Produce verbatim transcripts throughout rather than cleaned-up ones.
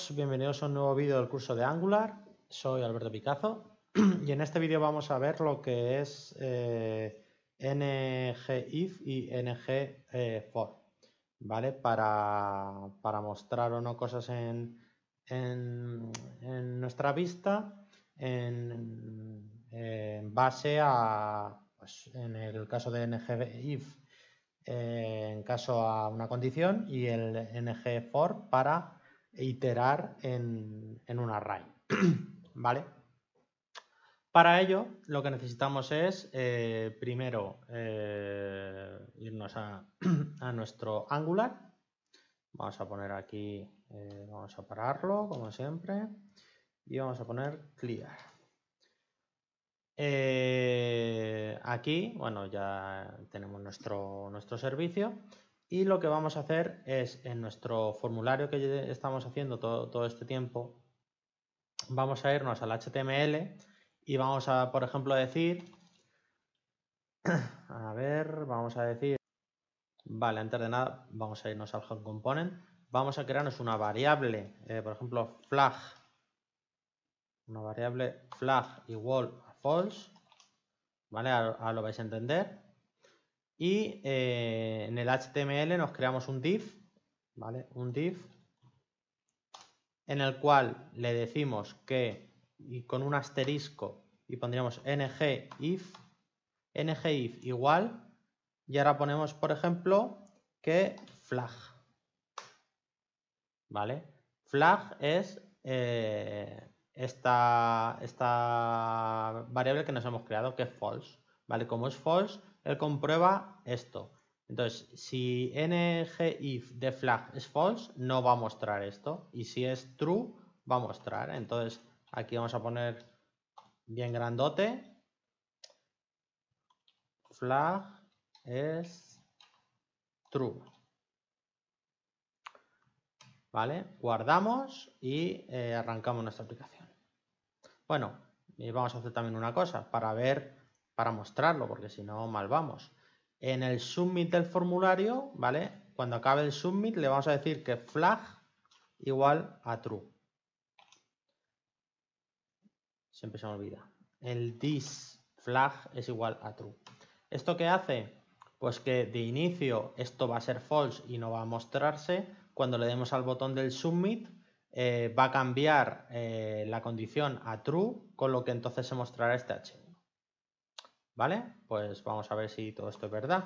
todos, bienvenidos a un nuevo vídeo del curso de Angular. Soy Alberto Picazo y en este vídeo vamos a ver lo que es eh, ngIf y ngFor, ¿vale? Para, para mostrar o no cosas en, en, en nuestra vista en, en base a, pues, en el caso de ngIf, eh, en caso a una condición, y el ngFor para iterar en, en un array, ¿vale? Para ello, lo que necesitamos es, eh, primero, eh, irnos a, a nuestro Angular. Vamos a poner aquí, eh, vamos a pararlo, como siempre, y vamos a poner clear. Eh, aquí, bueno, ya tenemos nuestro, nuestro servicio. Y lo que vamos a hacer es, en nuestro formulario que estamos haciendo todo, todo este tiempo, vamos a irnos al H T M L y vamos a, por ejemplo, decir, a ver, vamos a decir, vale, antes de nada, vamos a irnos al home component, vamos a crearnos una variable, eh, por ejemplo, flag, una variable flag igual a false, ¿vale? Ahora lo vais a entender. Y eh, en el H T M L nos creamos un div, ¿vale? Un div en el cual le decimos que, y con un asterisco, y pondríamos ngIf, ngIf igual, y ahora ponemos, por ejemplo, que flag, ¿vale? Flag es eh, esta, esta variable que nos hemos creado, que es false, ¿vale? Como es false, él comprueba esto. Entonces, si ngIf de flag es false, no va a mostrar esto. Y si es true, va a mostrar. Entonces, aquí vamos a poner bien grandote. Flag es true. ¿Vale? Guardamos y eh, arrancamos nuestra aplicación. Bueno, y vamos a hacer también una cosa para ver, para mostrarlo, porque si no, mal vamos. En el submit del formulario, ¿vale? Cuando acabe el submit, le vamos a decir que flag igual a true. Siempre se me olvida. El this flag es igual a true. ¿Esto qué hace? Pues que de inicio esto va a ser false y no va a mostrarse. Cuando le demos al botón del submit, eh, va a cambiar eh, la condición a true, con lo que entonces se mostrará este H uno. ¿Vale? Pues vamos a ver si todo esto es verdad.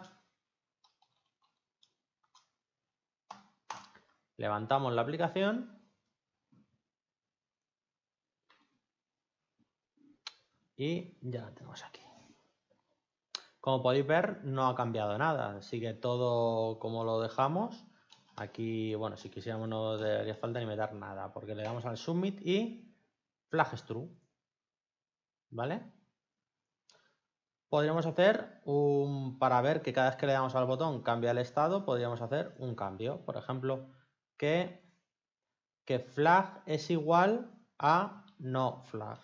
Levantamos la aplicación. Y ya la tenemos aquí. Como podéis ver, no ha cambiado nada. Sigue todo como lo dejamos. Aquí, bueno, si quisiéramos no haría falta ni meter nada, porque le damos al submit y flag is true. ¿Vale? Podríamos hacer un, para ver que cada vez que le damos al botón cambia el estado, podríamos hacer un cambio. Por ejemplo, que, que flag es igual a no flag.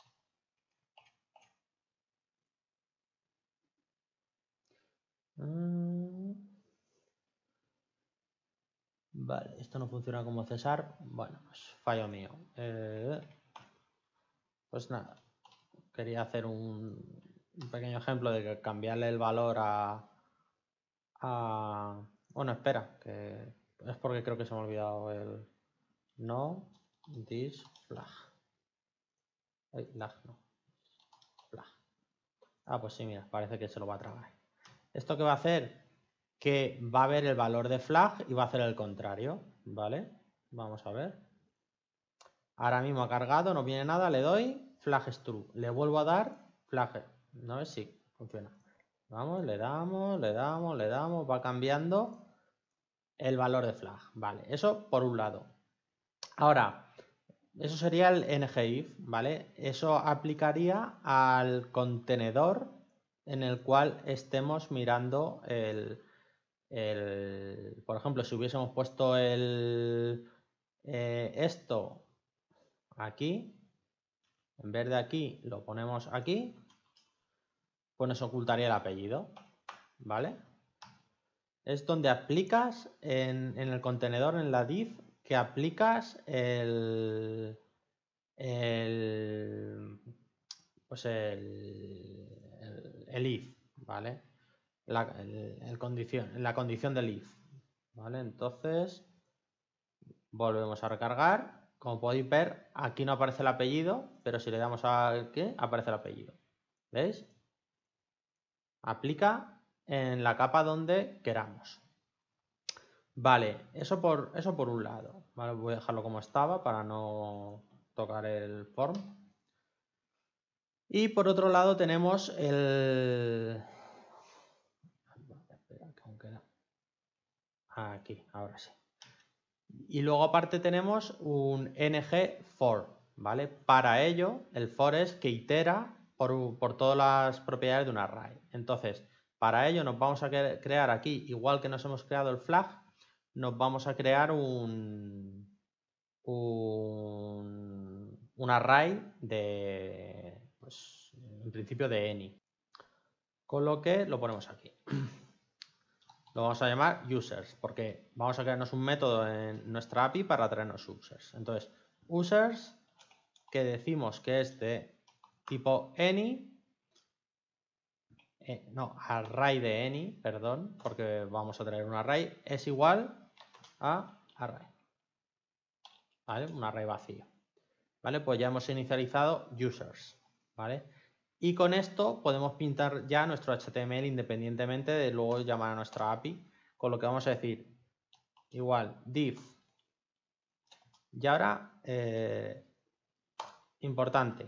Vale, esto no funciona como César. Bueno, pues fallo mío. Eh, pues nada, quería hacer un, un pequeño ejemplo de que cambiarle el valor a, a... Bueno, espera, que es porque creo que se me ha olvidado el no this flag. Ay, lag no. Flag. Ah, pues sí, mira, parece que se lo va a tragar. ¿Esto qué va a hacer? Que va a ver el valor de flag y va a hacer el contrario, ¿vale? Vamos a ver. Ahora mismo ha cargado, no viene nada, le doy flag is true. Le vuelvo a dar flag. ¿No ves? Sí, funciona. Vamos, le damos, le damos, le damos, va cambiando el valor de flag. Vale, eso por un lado. Ahora, eso sería el ngIf, ¿vale? Eso aplicaría al contenedor en el cual estemos mirando el, el por ejemplo, si hubiésemos puesto el eh, esto aquí, en vez de aquí lo ponemos aquí, pues nos ocultaría el apellido, ¿vale? Es donde aplicas en, en el contenedor, en la div, que aplicas el, el pues el, el, el if, ¿vale? La, el, el condición, la condición del if, ¿vale? Entonces volvemos a recargar. Como podéis ver, aquí no aparece el apellido, pero si le damos a ¿qué? Aparece el apellido. ¿Veis? Aplica en la capa donde queramos. Vale, eso por, eso por un lado. Vale, voy a dejarlo como estaba para no tocar el form. Y por otro lado tenemos el... Aquí, ahora sí. Y luego aparte tenemos un ng for, ¿vale? Para ello, el for es que itera por, por todas las propiedades de un array. Entonces, para ello nos vamos a crear aquí, igual que nos hemos creado el flag, nos vamos a crear un, un, un array de, pues, en principio de any. Con lo que lo ponemos aquí. Lo vamos a llamar users, porque vamos a crearnos un método en nuestra A P I para traernos users. Entonces, users, que decimos que es de tipo any, eh, no, array de any, perdón, porque vamos a traer un array, es igual a array. ¿Vale? Un array vacío. ¿Vale? Pues ya hemos inicializado users. ¿Vale? Y con esto podemos pintar ya nuestro H T M L independientemente de luego llamar a nuestra A P I, con lo que vamos a decir igual div. Y ahora, eh, importante,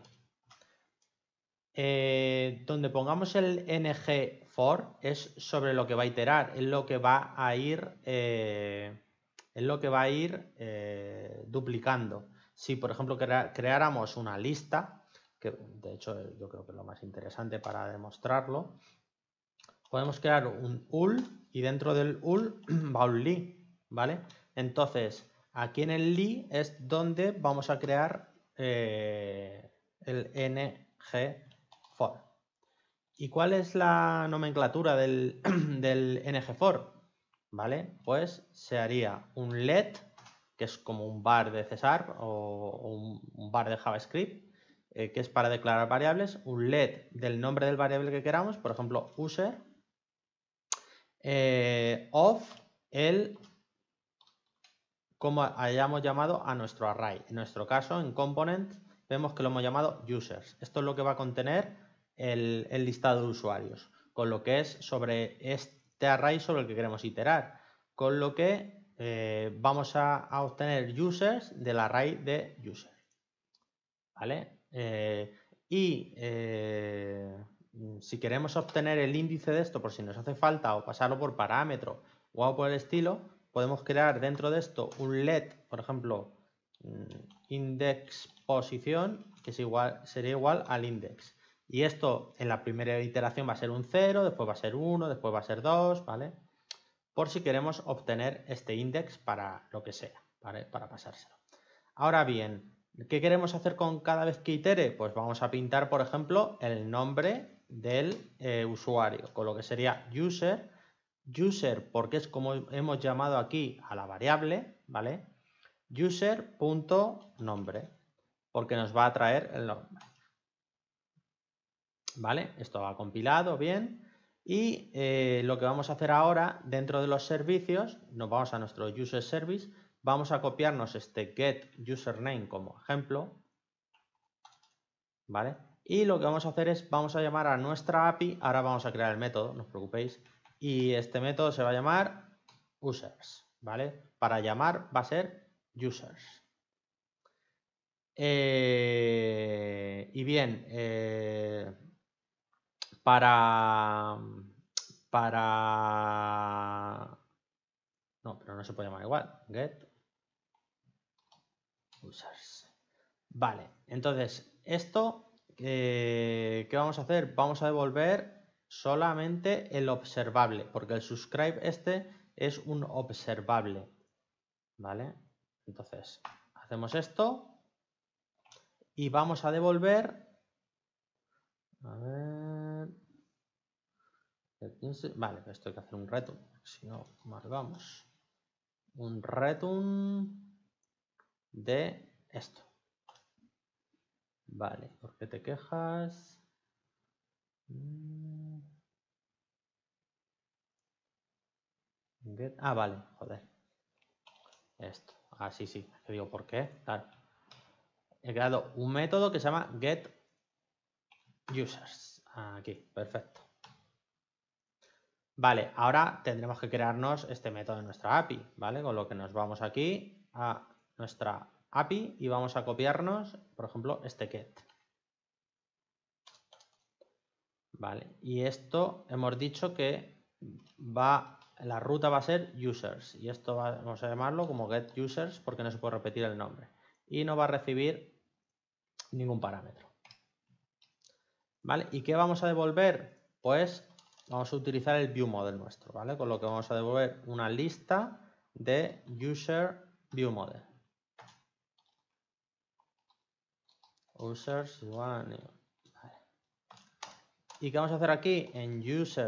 eh, donde pongamos el ng for es sobre lo que va a iterar, es lo que va a ir, eh, es lo que va a ir eh, duplicando. Si por ejemplo crea, creáramos una lista, que de hecho yo creo que es lo más interesante para demostrarlo, podemos crear un ul y dentro del ul va un li, ¿vale? Entonces, aquí en el li es donde vamos a crear eh, el ng for. ¿Y cuál es la nomenclatura del, del ng for? ¿Vale? Pues se haría un let, que es como un var de C Sharp o un, un var de JavaScript, eh, que es para declarar variables, un let del nombre del variable que queramos, por ejemplo, user, eh, of el como hayamos llamado a nuestro array. En nuestro caso, en component, vemos que lo hemos llamado users. Esto es lo que va a contener el, el listado de usuarios, con lo que es sobre este array sobre el que queremos iterar, con lo que eh, vamos a, a obtener users del array de user. ¿Vale? Eh, y eh, si queremos obtener el índice de esto por si nos hace falta o pasarlo por parámetro o algo por el estilo, podemos crear dentro de esto un let, por ejemplo, index posición, que es igual, sería igual al index. Y esto en la primera iteración va a ser un cero, después va a ser uno, después va a ser dos, ¿vale? Por si queremos obtener este index para lo que sea, ¿vale? Para pasárselo. Ahora bien, ¿qué queremos hacer con cada vez que itere? Pues vamos a pintar, por ejemplo, el nombre del eh, usuario, con lo que sería user, user porque es como hemos llamado aquí a la variable, ¿vale? User.nombre, porque nos va a traer el nombre. ¿Vale? Esto va compilado bien. Y eh, lo que vamos a hacer ahora, dentro de los servicios, nos vamos a nuestro user service, vamos a copiarnos este get username como ejemplo, ¿vale? Y lo que vamos a hacer es, vamos a llamar a nuestra A P I, ahora vamos a crear el método, no os preocupéis, y este método se va a llamar users, ¿vale? Para llamar va a ser users. Eh, y bien, eh, para... para... No, pero no se puede llamar igual. Get users. Vale, entonces, esto, eh, ¿qué vamos a hacer? Vamos a devolver solamente el observable, porque el subscribe este es un observable. ¿Vale? Entonces, hacemos esto y vamos a devolver... A ver... Vale, esto hay que hacer un return, si no, marcamos un return de esto. Vale, ¿por qué te quejas? Get. Ah, vale, joder. Esto. Ah, sí, sí. Te digo por qué. Claro. He creado un método que se llama getUsers. Aquí, perfecto. Vale, ahora tendremos que crearnos este método en nuestra A P I, ¿vale? Con lo que nos vamos aquí a nuestra A P I y vamos a copiarnos, por ejemplo, este get. Vale, y esto hemos dicho que va, la ruta va a ser users y esto va, vamos a llamarlo como get users porque no se puede repetir el nombre y no va a recibir ningún parámetro. ¿Vale? ¿Y qué vamos a devolver? Pues vamos a utilizar el viewModel nuestro, ¿vale? Con lo que vamos a devolver una lista de user viewModel. Users igual a new. Vale. ¿Y qué vamos a hacer aquí? En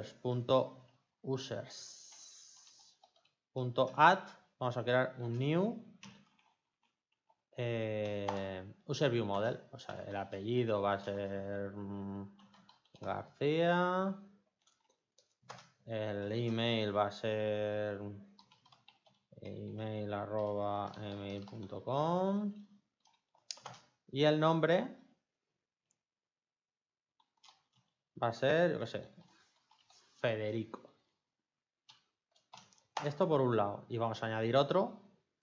users.users.add vamos a crear un new eh, user viewModel. O sea, el apellido va a ser um, García. El email va a ser email arroba email punto com y el nombre va a ser, yo qué sé, Federico. Esto por un lado. Y vamos a añadir otro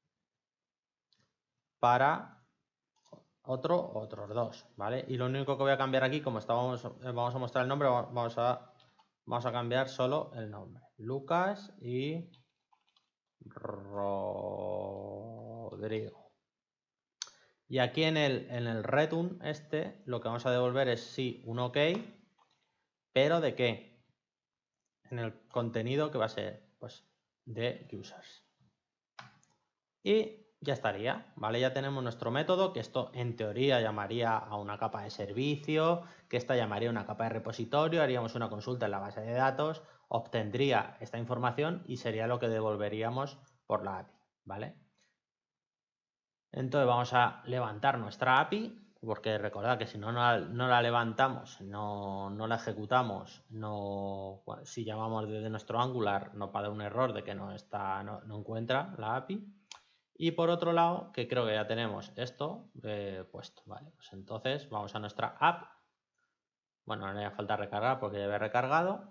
para otro, otros dos, ¿vale? Y lo único que voy a cambiar aquí, como estábamos, vamos a mostrar el nombre, vamos a, vamos a cambiar solo el nombre. Lucas y Rodrigo. Y aquí en el, en el return este, lo que vamos a devolver es sí, un OK, pero ¿de qué? En el contenido que va a ser, pues, de users. Y ya estaría, ¿vale? Ya tenemos nuestro método, que esto en teoría llamaría a una capa de servicio, que esta llamaría a una capa de repositorio, haríamos una consulta en la base de datos, obtendría esta información y sería lo que devolveríamos por la A P I, ¿vale? Entonces vamos a levantar nuestra A P I, porque recordad que si no, no la, no la levantamos, no, no la ejecutamos, no, si llamamos desde nuestro Angular nos va a dar un error de que no, está, no, no encuentra la A P I. Y por otro lado, que creo que ya tenemos esto eh, puesto, ¿vale? Pues entonces vamos a nuestra app. Bueno, no le hace falta recargar porque ya había recargado.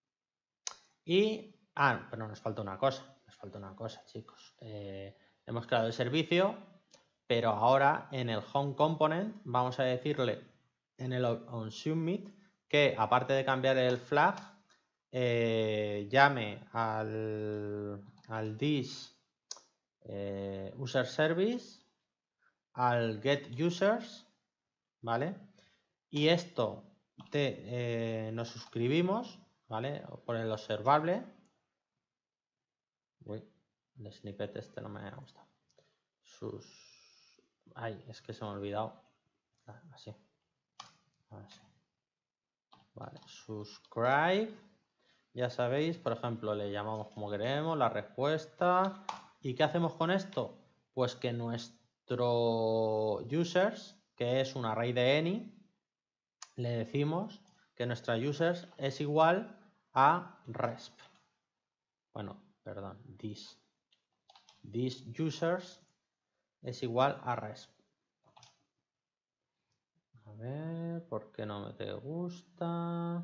Y, ah, pero nos falta una cosa, nos falta una cosa, chicos. Eh, hemos creado el servicio, pero ahora en el home component vamos a decirle en el onSubmit que aparte de cambiar el flag, eh, llame al, al this eh, user service, al get users, ¿vale? Y esto te, eh, nos suscribimos, ¿vale? Por el observable. Uy, el snippet este no me ha gustado. Sus... Ay, es que se me ha olvidado. Ah, así. Así. Vale, subscribe. Ya sabéis, por ejemplo, le llamamos como queremos, la respuesta. ¿Y qué hacemos con esto? Pues que nuestro users, que es un array de any, le decimos que nuestra users es igual a resp. Bueno, perdón, this. This users es igual a resp. A ver, ¿por qué no me te gusta?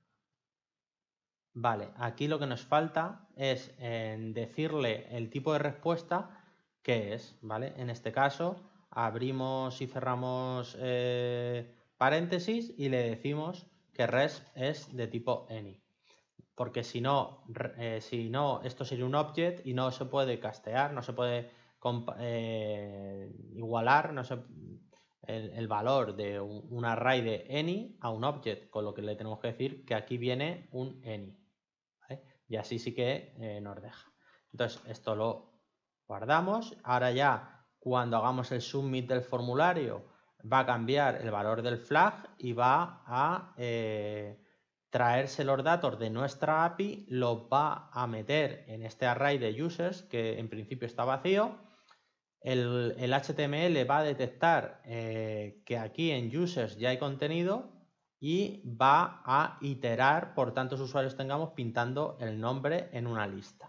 Vale, aquí lo que nos falta es en decirle el tipo de respuesta que es, ¿vale? En este caso, abrimos y cerramos eh, paréntesis y le decimos que resp es de tipo any. Porque si no, eh, si no, esto sería un object y no se puede castear, no se puede eh, igualar, no se, el, el valor de un, un array de any a un object, con lo que le tenemos que decir que aquí viene un any. ¿Vale? Y así sí que eh, nos deja. Entonces, esto lo guardamos. Ahora ya, cuando hagamos el submit del formulario, va a cambiar el valor del flag y va a eh, traerse los datos de nuestra A P I, los va a meter en este array de users que en principio está vacío el, el H T M L va a detectar eh, que aquí en users ya hay contenido y va a iterar por tantos usuarios tengamos pintando el nombre en una lista.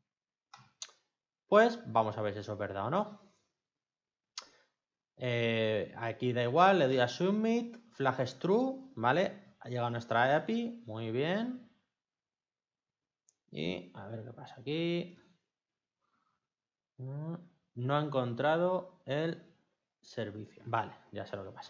Pues vamos a ver si eso es verdad o no. Eh, aquí da igual, le doy a submit, flag es true, ¿vale? Ha llegado nuestra A P I, muy bien. Y a ver qué pasa aquí. No ha encontrado el servicio. Vale, ya sé lo que pasa.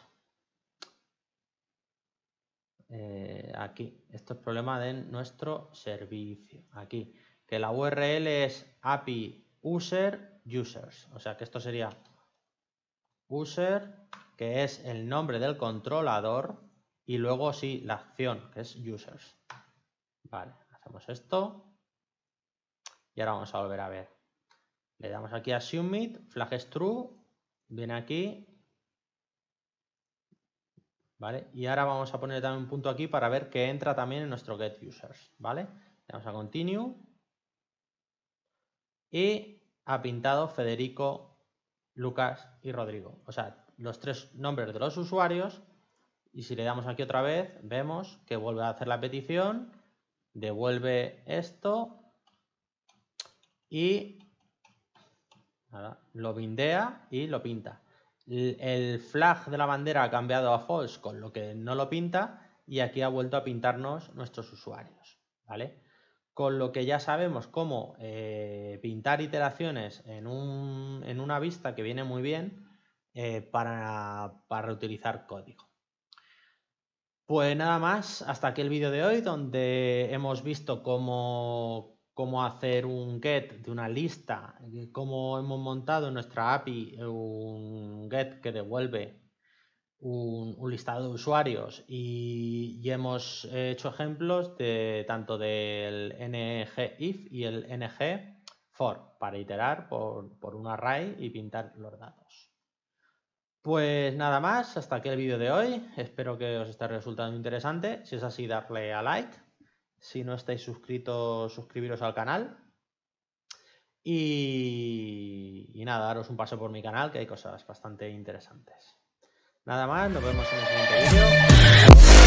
Eh, aquí, esto es problema de nuestro servicio. Aquí, que la U R L es A P I user users. O sea que esto sería user, que es el nombre del controlador, y luego sí, la acción, que es users. Vale, hacemos esto. Y ahora vamos a volver a ver. Le damos aquí a submit, flag es true, viene aquí. ¿Vale? Y ahora vamos a poner también un punto aquí para ver que entra también en nuestro get users, ¿vale? Le damos a continue. Y ha pintado Federico, Lucas y Rodrigo. O sea, los tres nombres de los usuarios. Y si le damos aquí otra vez, vemos que vuelve a hacer la petición, devuelve esto y nada, lo bindea y lo pinta. El flag de la bandera ha cambiado a false, con lo que no lo pinta, y aquí ha vuelto a pintarnos nuestros usuarios, ¿vale? Con lo que ya sabemos cómo eh, pintar iteraciones en, un, en una vista, que viene muy bien eh, para, para reutilizar código. Pues nada más, hasta aquí el vídeo de hoy, donde hemos visto cómo, cómo hacer un get de una lista, cómo hemos montado en nuestra A P I un get que devuelve un, un listado de usuarios, y, y hemos hecho ejemplos de tanto del ngIf y el ngFor para iterar por, por un array y pintar los datos. Pues nada más, hasta aquí el vídeo de hoy. Espero que os esté resultando interesante. Si es así, darle a like. Si no estáis suscritos, suscribiros al canal. Y, y nada, daros un paso por mi canal, que hay cosas bastante interesantes. Nada más, nos vemos en el siguiente vídeo.